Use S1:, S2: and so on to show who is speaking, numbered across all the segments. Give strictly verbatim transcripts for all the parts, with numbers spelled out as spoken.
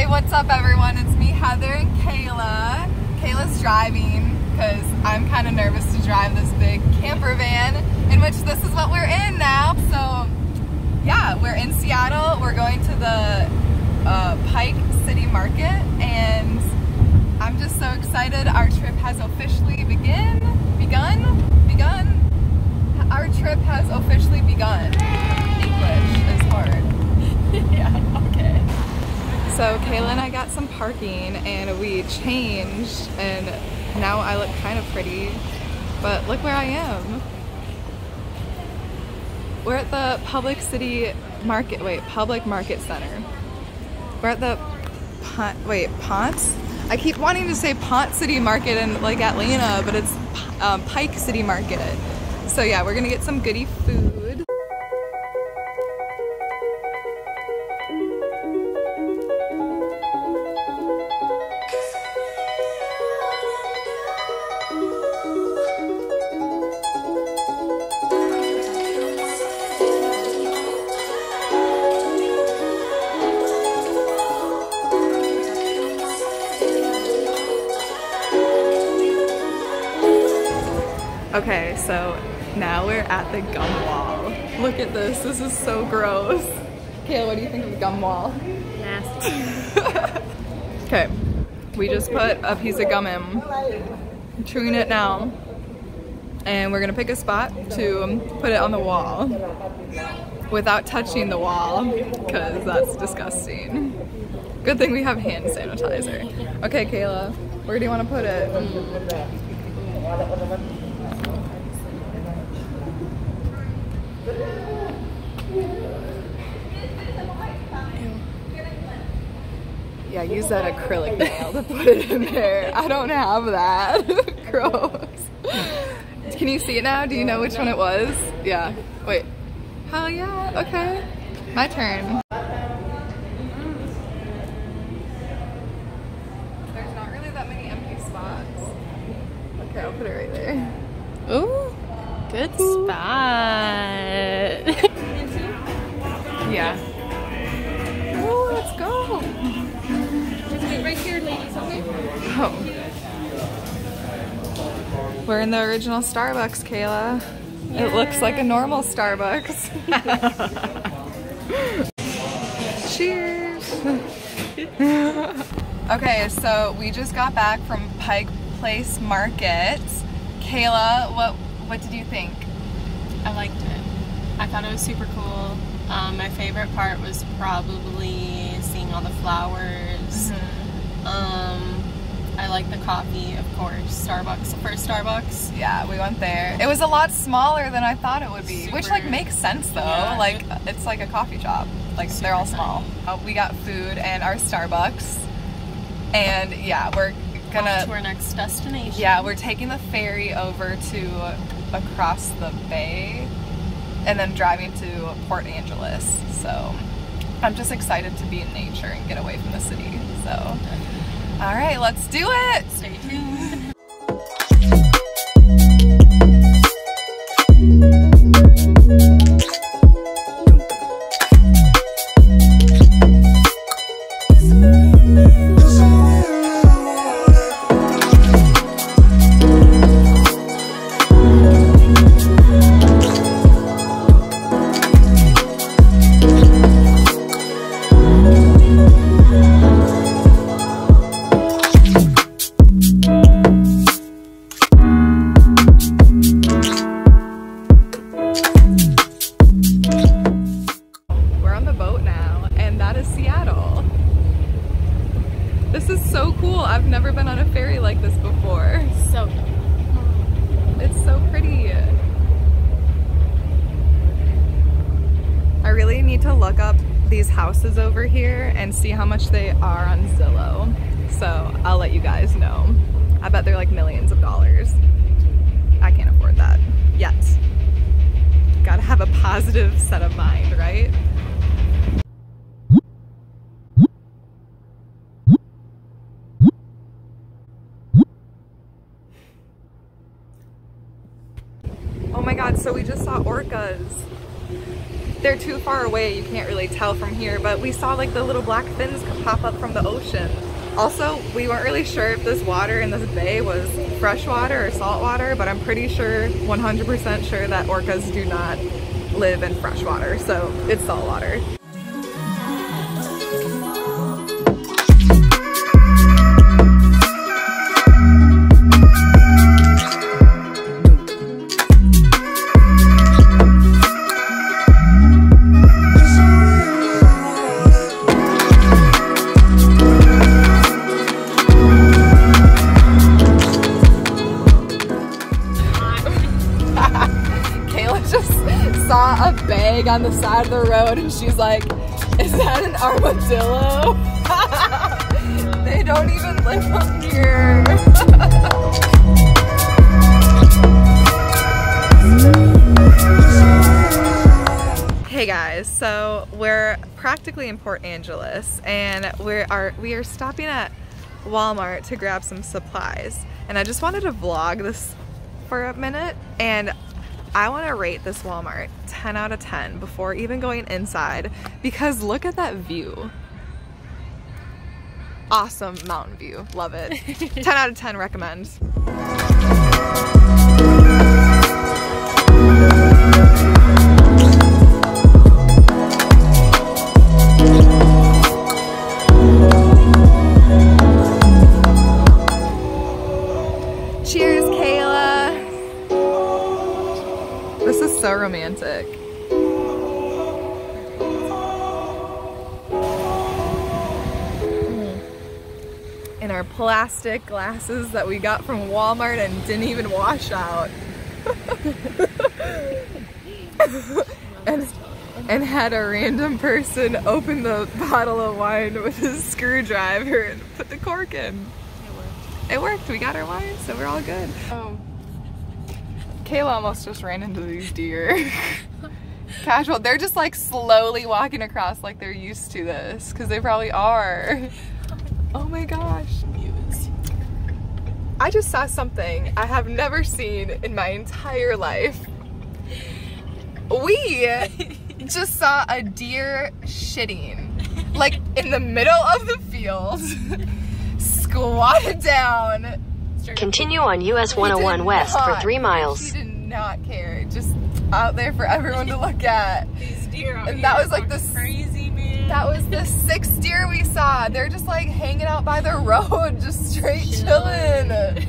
S1: Hey, what's up everyone? It's me, Heather, and Kayla. Kayla's driving because I'm kind of nervous to drive this big camper van, in which this is what we're in now. So yeah, we're in Seattle. We're going to the uh, Pike City Market, and I'm just so excited. Our trip has officially begin, begun, begun. Our trip has officially begun. English is hard. Yeah, okay. So Kayla and I got some parking and we changed, and now I look kind of pretty, but look where I am. We're at the Public City Market, wait, Public Market Center. We're at the, Pont, wait, Ponce? I keep wanting to say Pont City Market in like Atlanta, but it's um, Pike City Market. So yeah, we're gonna get some goodie food. Okay, so now we're at the gum wall. Look at this, this is so gross. Kayla, what do you think of the gum wall? Nasty. Okay, we just put a piece of gum in. I'm chewing it now. And we're gonna pick a spot to put it on the wall without touching the wall, because that's disgusting. Good thing we have hand sanitizer. Okay, Kayla, where do you want to put it? Yeah, use that acrylic nail to put it in there. I don't have that. Gross. Can you see it now? Do you know which one it was? Yeah. Wait. Hell yeah. Okay. My turn. There's not really that many empty spots. Okay, I'll put it right there.
S2: Ooh. Good
S1: Ooh.
S2: spot.
S1: Yeah. Oh, let's go.
S2: Right here, ladies, okay?
S1: Oh. We're in the original Starbucks, Kayla. Yay. It looks like a normal Starbucks. Cheers. Okay, so we just got back from Pike Place Market. Kayla, what what did you think?
S2: I liked it. I thought it was super cool. Um, my favorite part was probably seeing all the flowers. Mm-hmm. um, I like the coffee, of course. Starbucks, the first Starbucks.
S1: Yeah, we went there. It was a lot smaller than I thought it would be,
S2: Super.
S1: which like makes sense though.
S2: Yeah.
S1: Like it's like a coffee shop. Like
S2: Super
S1: they're all small. Uh, we got food and our Starbucks, and yeah, we're gonna
S2: off to our next destination.
S1: Yeah, we're taking the ferry over to across the bay, and then driving to Port Angeles. So I'm just excited to be in nature and get away from the city. So, all right, let's do it.
S2: Stay tuned.
S1: This is so cool. I've never been on a ferry like this before.
S2: So
S1: it's so pretty. I really need to look up these houses over here and see how much they are on Zillow. So I'll let you guys know. I bet they're like millions of dollars. I can't afford that yet. Gotta have a positive set of mind, right? Oh my god, so we just saw orcas. they're too far away, you can't really tell from here, but we saw like the little black fins pop up from the ocean. Also, we weren't really sure if this water in this bay was freshwater or saltwater, but I'm pretty sure, one hundred percent sure that orcas do not live in freshwater, so it's saltwater. Saw a bag on the side of the road and she's like, is that an armadillo? They don't even live up here. Hey guys, so we're practically in Port Angeles and we are we are stopping at Walmart to grab some supplies, and I just wanted to vlog this for a minute, and I want to rate this Walmart ten out of ten before even going inside, because look at that view. Awesome mountain view. Love it. ten out of ten recommend. Cheers, Kayla. This is so romantic. Mm. In our plastic glasses that we got from Walmart and didn't even wash out. and, and had a random person open the bottle of wine with a screwdriver and put the cork in. It worked. It worked. We got our wine, so we're all good. Oh. Kayla almost just ran into these deer. Casual. They're just like slowly walking across like they're used to this, because they probably are. Oh my gosh. I just saw something I have never seen in my entire life. We just saw a deer shitting like in the middle of the field, squatted down.
S3: Continue on U S one oh one West
S1: not,
S3: for three miles.
S1: She did not care. Just out there for everyone to look at.
S2: These deer out
S1: and that
S2: here
S1: was like the
S2: crazy, man.
S1: That was the sixth deer we saw. They're just like hanging out by the road, just straight chilling. chilling.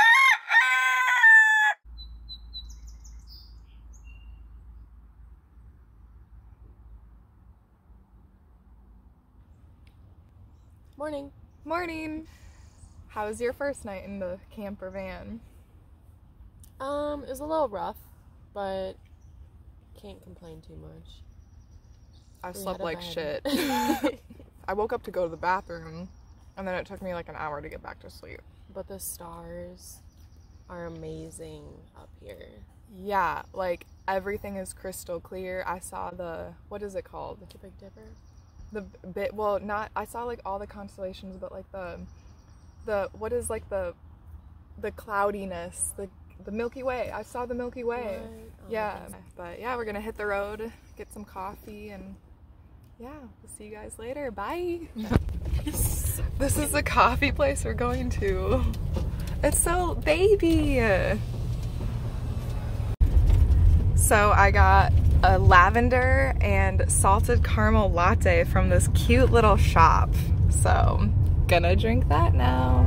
S2: Morning.
S1: Morning. How was your first night in the camper van?
S2: Um, it was a little rough, but can't complain too much.
S1: I
S2: We
S1: slept
S2: had a
S1: like
S2: bad
S1: shit. I woke up to go to the bathroom, and then it took me like an hour to get back to sleep.
S2: But the stars are amazing up here.
S1: Yeah, like everything is crystal clear. I saw the, what is it called?
S2: The Big Dipper?
S1: The bit, well, not, I saw like all the constellations, but like the, the, what is like the, the cloudiness, the, the Milky Way. I saw the Milky Way.
S2: Oh,
S1: yeah, but yeah, we're gonna hit the road, get some coffee, and yeah, we'll see you guys later. Bye. This is the coffee place we're going to. It's so baby. So I got a lavender and salted caramel latte from this cute little shop. So gonna drink that now.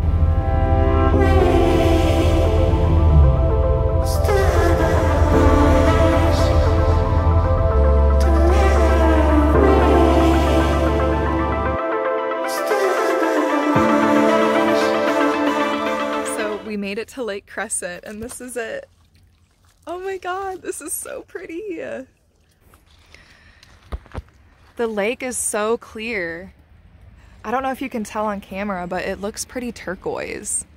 S1: So we made it to Lake Crescent, and this is it. Oh my god, this is so pretty. The lake is so clear. I don't know if you can tell on camera, but it looks pretty turquoise.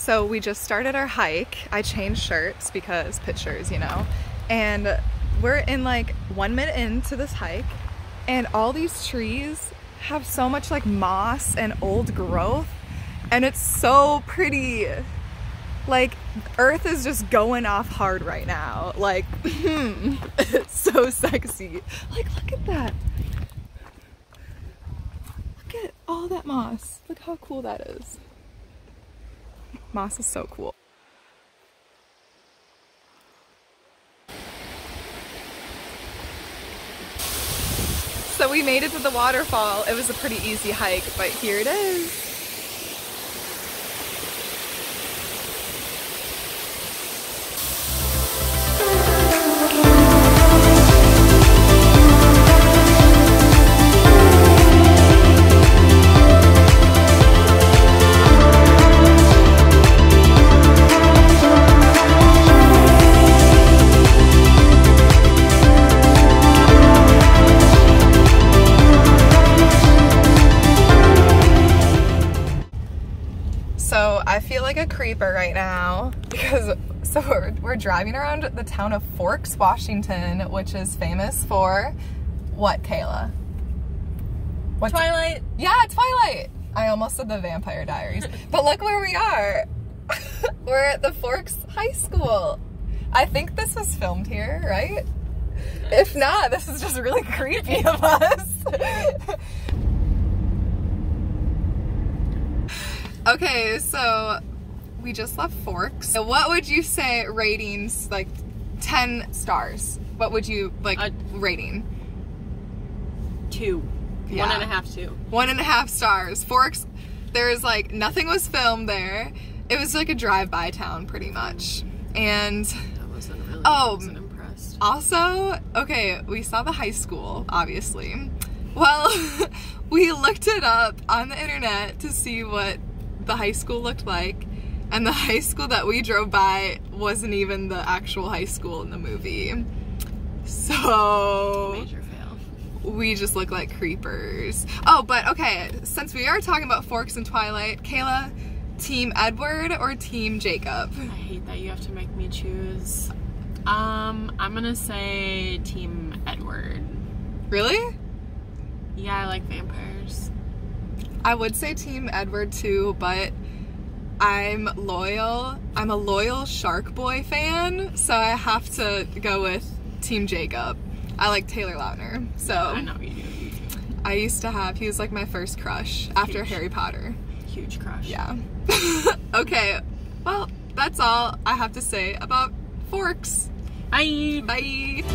S1: So we just started our hike. I changed shirts because pictures, you know. And we're in like one minute into this hike, and all these trees have so much like moss and old growth, and it's so pretty. Like, Earth is just going off hard right now. Like, it's so sexy. Like, look at that. Look at all that moss. Look how cool that is. Moss is so cool. So we made it to the waterfall. It was a pretty easy hike, but here it is. I feel like a creeper right now because so we're, we're driving around the town of Forks, Washington, which is famous for what, Kayla? What's,
S2: Twilight.
S1: Yeah, Twilight. I almost said the Vampire Diaries, but look where we are. We're at the Forks High School. I think this was filmed here, right? If not, this is just really creepy of us. Okay, so we just left Forks. So what would you say ratings, like ten stars? What would you, like, uh, rating?
S2: Two.
S1: Yeah.
S2: One and a half, two.
S1: One and a half stars. Forks, there's like, nothing was filmed there. It was like a drive-by town, pretty much. And,
S2: that wasn't really,
S1: oh,
S2: I wasn't impressed.
S1: Also, okay, we saw the high school, obviously. Well, we looked it up on the internet to see what the high school looked like, and the high school that we drove by wasn't even the actual high school in the movie. So
S2: major fail.
S1: We just look like creepers. Oh, but okay, since we are talking about Forks and Twilight, Kayla, Team Edward or Team Jacob?
S2: I hate that you have to make me choose. Um, I'm gonna say Team Edward.
S1: Really?
S2: Yeah, I like vampires.
S1: I would say Team Edward too, but I'm loyal. I'm a loyal Shark Boy fan, so I have to go with Team Jacob. I like Taylor Lautner, so.
S2: I know you do, you do.
S1: I used to have, he was like my first crush after
S2: Huge.
S1: Harry Potter.
S2: Huge crush.
S1: Yeah. Okay, well, that's all I have to say about Forks.
S2: Bye.
S1: Bye.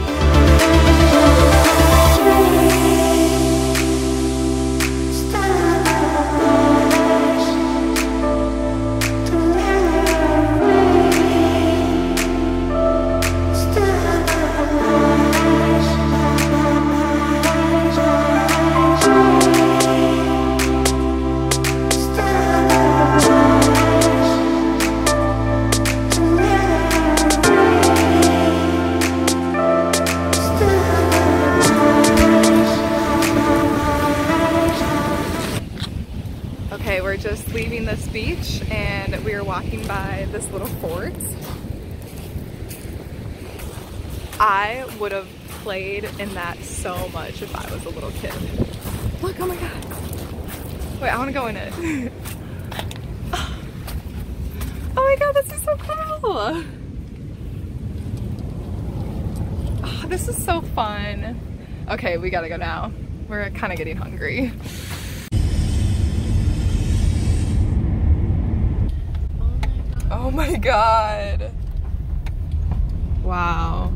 S1: Okay, we're just leaving this beach and we are walking by this little fort. I would have played in that so much if I was a little kid. Look, oh my god. Wait, I want to go in it. Oh my god, this is so cool. Oh, this is so fun. Okay, we gotta go now. We're kind of getting hungry. Oh my god. Wow.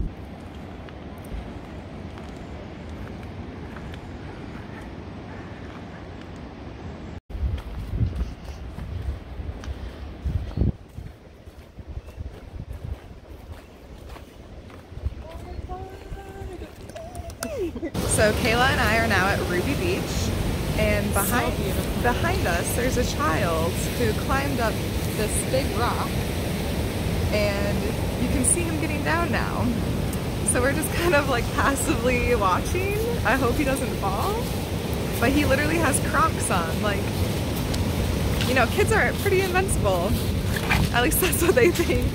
S1: So Kayla and I are now at Ruby Beach, and behind
S2: so
S1: behind us there's a child who climbed up this big rock, and you can see him getting down now. So we're just kind of like passively watching. I hope he doesn't fall, but he literally has Crocs on. Like, you know, kids are pretty invincible. At least that's what they think.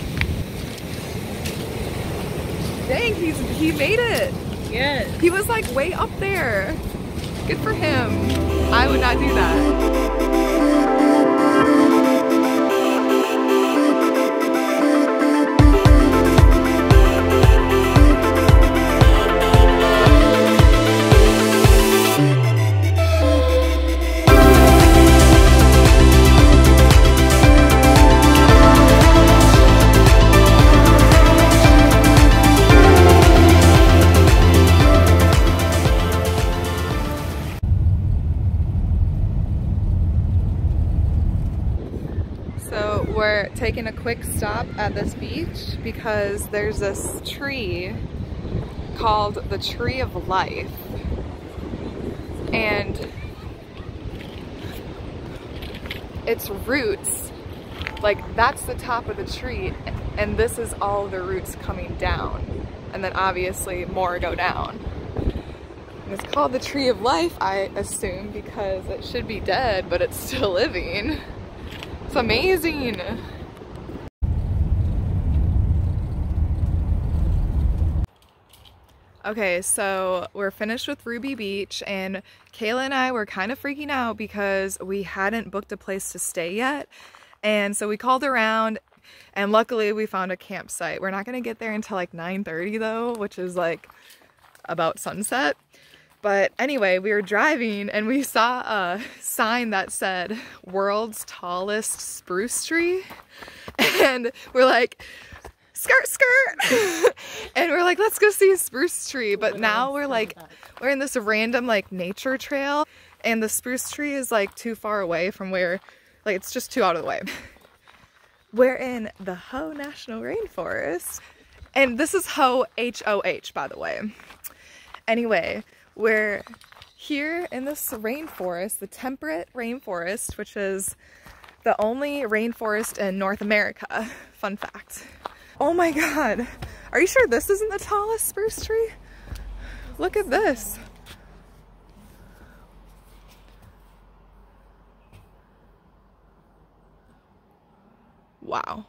S1: Dang, he's he made it.
S2: Yes.
S1: He was like way up there. Good for him. I would not do that. So we're taking a quick stop at this beach because there's this tree called the Tree of Life, and its roots, like that's the top of the tree, and this is all the roots coming down, and then obviously more go down. And it's called the Tree of Life, I assume, because it should be dead, but it's still living. It's amazing. Okay, so we're finished with Ruby Beach, and Kayla and I were kind of freaking out because we hadn't booked a place to stay yet. And so we called around, and luckily we found a campsite. We're not gonna get there until like nine thirty though, which is like about sunset. But anyway, we were driving and we saw a sign that said world's tallest spruce tree, and we're like, skirt skirt and we're like, let's go see a spruce tree. But now we're like, we're in this random like nature trail, and the spruce tree is like too far away from where, like it's just too out of the way. We're in the Hoh National Rainforest, and this is Hoh, H O H, by the way. Anyway, we're here in this rainforest, the temperate rainforest, which is the only rainforest in North America. Fun fact. Oh my god, are you sure this isn't the tallest spruce tree? Look at this. Wow.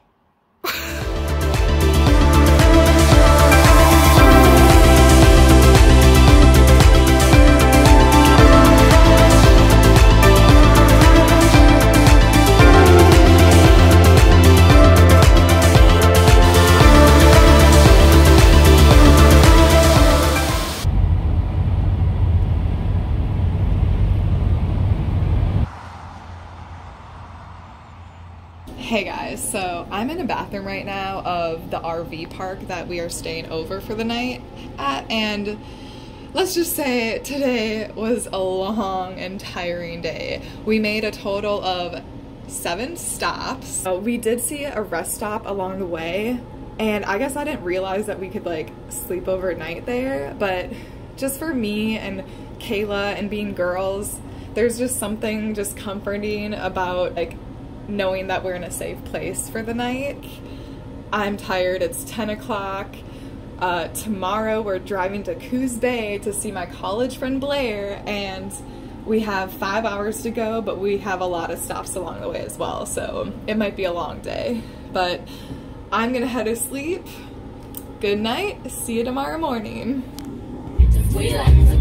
S1: Hey guys, so I'm in a bathroom right now of the R V park that we are staying over for the night at, and let's just say today was a long and tiring day. We made a total of seven stops. Uh, we did see a rest stop along the way, and I guess I didn't realize that we could like sleep overnight there, but just for me and Kayla and being girls, there's just something just comforting about like knowing that we're in a safe place for the night. I'm tired, it's ten o'clock. Uh, tomorrow we're driving to Coos Bay to see my college friend Blair, and we have five hours to go, but we have a lot of stops along the way as well, so it might be a long day. But I'm gonna head to sleep. Good night, see you tomorrow morning.